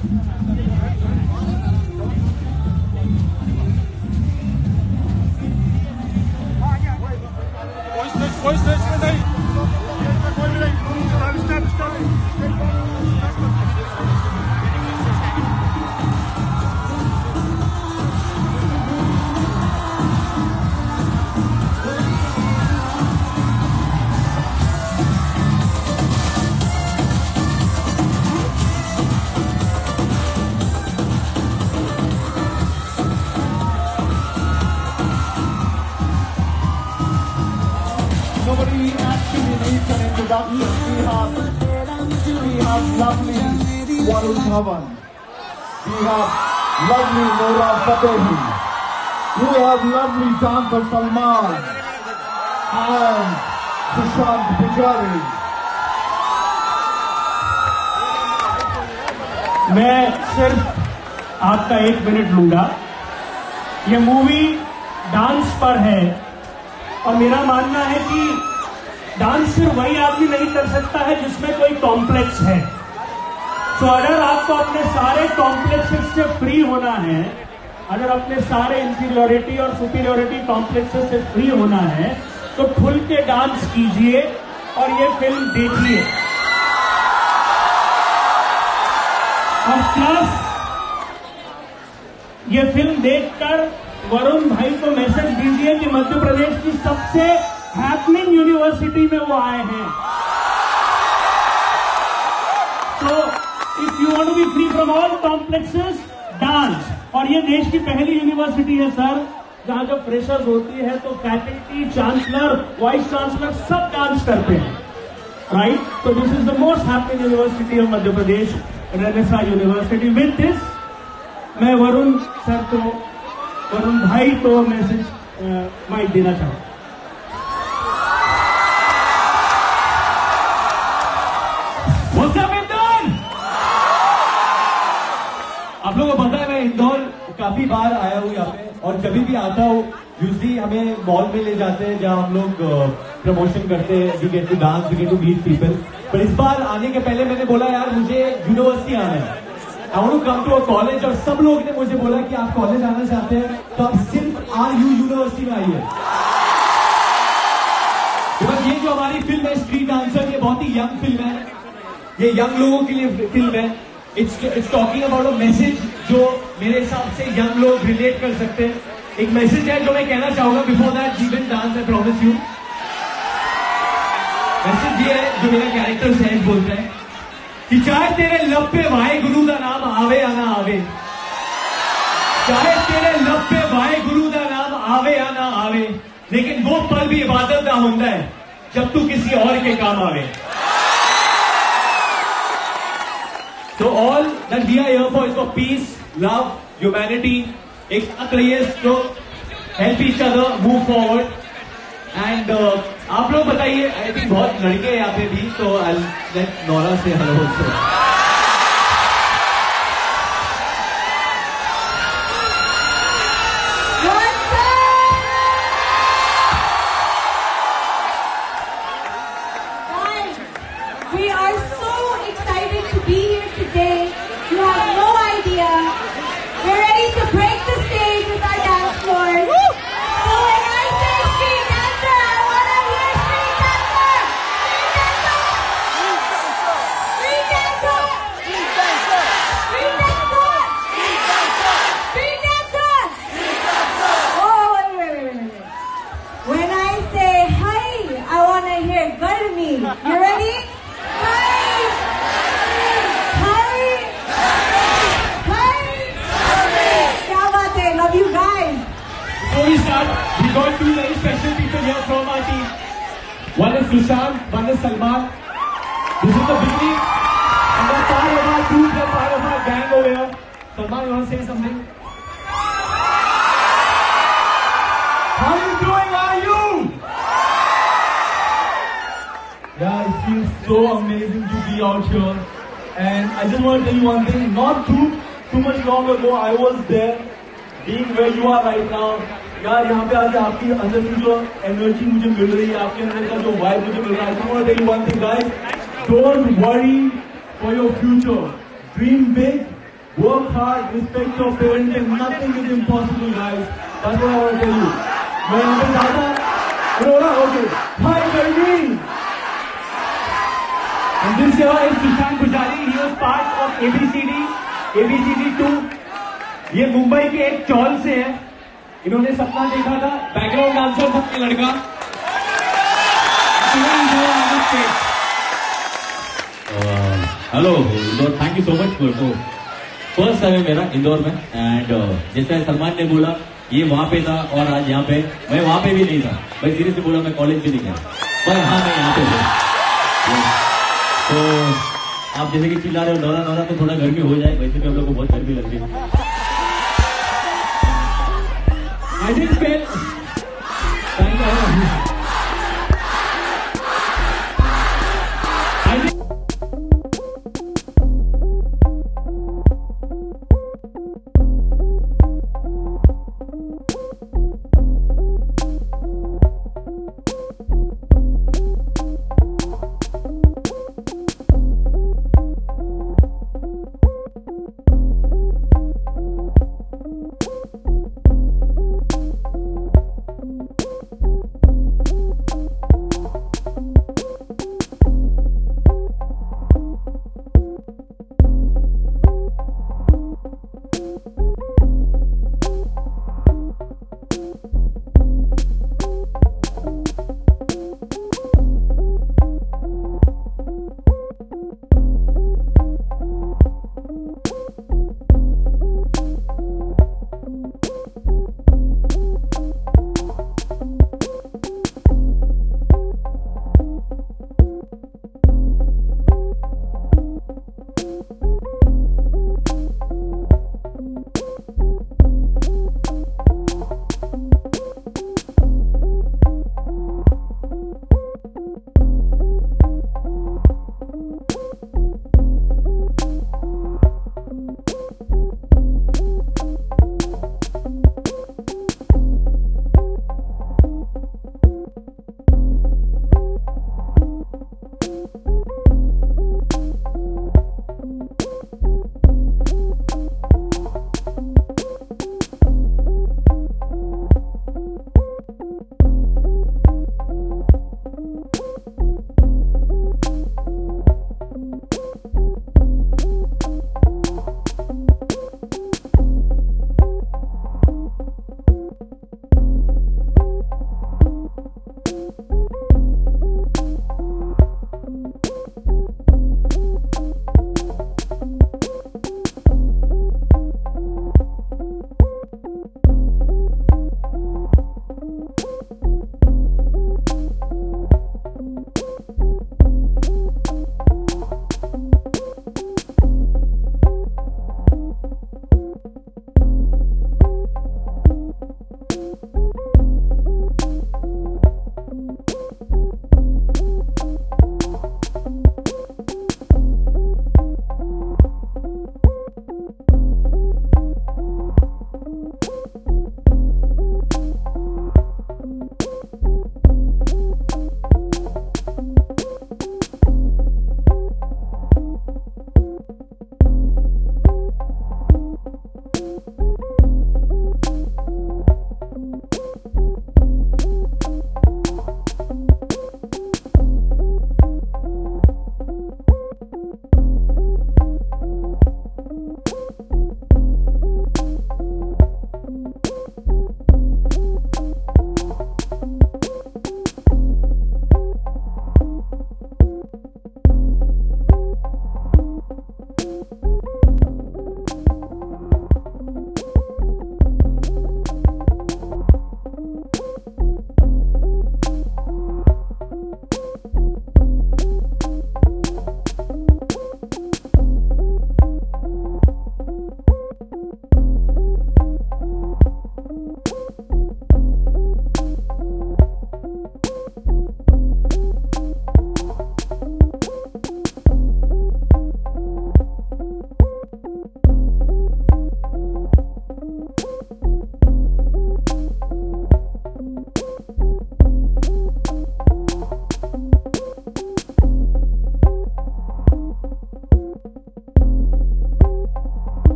कोई स्टेज पे नहीं, कोई भी नहीं, stand Nobody actually needs an introduction. We have lovely Varun Dhawan. We have lovely Nora fatehi. We have lovely dancer Salman and Sushant Pujari. मैं सिर्फ आपका 1 मिनट लूंगा। ये मूवी डांस पर है और मेरा मानना है कि डांस सिर्फ वही आदमी नहीं कर सकता है जिसमें कोई कॉम्प्लेक्स है। तो अगर आपको अपने सारे कॉम्प्लेक्सेस से फ्री होना है, अगर अपने सारे इंफीरियोरिटी और सुपीरियोरिटी कॉम्प्लेक्सेस से फ्री होना है, तो खुल के डांस कीजिए और ये फिल्म देखिए। और प्लस ये फिल्म देखकर वरुण भाई को मैसेज दीजिए कि मध्य प्रदेश की सबसे हैपनिंग यूनिवर्सिटी में वो आए हैं। तो if you want to be free from all complexes, dance. और ये देश की पहली यूनिवर्सिटी है सर जहां जो फ्रेशर्स होती है तो फैकल्टी, चांसलर, वाइस चांसलर सब डांस करते हैं, राइट? तो this is the most happening university of Madhya Pradesh, Renaissance university. With this मैं वरुण सर को, वरुण भाई को मैसेज माइक देना चाहूँ। आप लोगों को पता है मैं इंदौर काफी बार आया हूँ यहाँ पे, और जब भी आता हूँ यूजली हमें मॉल में ले जाते हैं जहाँ हम लोग प्रमोशन करते हैं, we get to dance, we get to meet people. पर इस बार आने के पहले मैंने बोला यार मुझे यूनिवर्सिटी आना है, I want to come to a college. और सब लोग ने मुझे बोला कि आप कॉलेज आना चाहते हैं तो आप सिर्फ यूनिवर्सिटी में आइए। बिकॉज ये जो हमारी फिल्म है स्ट्रीट डांसर, ये बहुत ही यंग फिल्म है, ये यंग लोगों के लिए फिल्म है। It's talking about a message जो मेरे हिसाब से यंग लोग रिलेट कर सकते हैं। एक मैसेज है जो मैं कहना चाहूंगा before that Jeevan dance, I promise you. Message ये है जो मेरा कैरेक्टर सहज बोलता है कि चाहे तेरे लब पे वाहे गुरु का नाम आवे या ना आवे, चाहे तेरे लब पे वाहे गुरु का नाम आवे या ना आवे, लेकिन वो पल भी इबादत का होता है जब तू किसी और के काम आवे। So all that we are here for is for peace, love, humanity. एक साथ रहिए, तो help each other move forward. And आप लोग बताइए, आई थिंक बहुत लड़के हैं यहाँ पे भी, तो I'll let Nora say hello also. We are so excited to be here today. You have no idea. We're ready to break the stage with our dance floors. So when I say street dancer, I want to hear street dancer. Street dancer. Street dancer. Street dancer. Street dancer. Street dancer. Street dancer. Oh, wait. When I say hi, I want to hear garmi. You ready? Love you guys. Before we start, we got two very special people here from our team. One is Sushant, one is Salman. This is the beginning, and they're part of our group, they're part of our gang over here. Salman, you want to say something? How are you doing? Are you? Yeah, it feels so amazing to be out here. And I just want to tell you one thing. Not too much long ago, I was there. Being where you are right now, यार यहाँ पे आके आपकी अंदर की जो energy मुझे मिल रही है, आपके अंदर का जो वाइब मुझे मिल रहा है, I want to tell you one thing guys, don't worry for your future, dream big Work hard, respect your parents, and nothing is impossible, guys. That's what I want to tell you. मैं यहाँ पे ज़्यादा Nora, okay. Hi, baby. And this year is Sushant Pujari. He was part of ABCD 2. ये मुंबई के एक चौल से है. इन्होंने सपना देखा था. बैकग्राउंड डांसर था ये लड़का. Hello Indore, thank you so much for first time है मेरा इंदौर में. एंड जैसे सलमान ने बोला ये वहाँ पे था और आज यहाँ पे. मैं वहाँ पे भी नहीं था भाई, सीरियसली बोला, मैं कॉलेज भी नहीं गया, पर हाँ मैं यहाँ पे हूँ. तो आप जैसे कि चिल्ला रहे हो नोरा नोरा, तो थोड़ा गर्मी हो जाए, वैसे भी हम लोग को बहुत गर्मी लग रही है. I didn't feel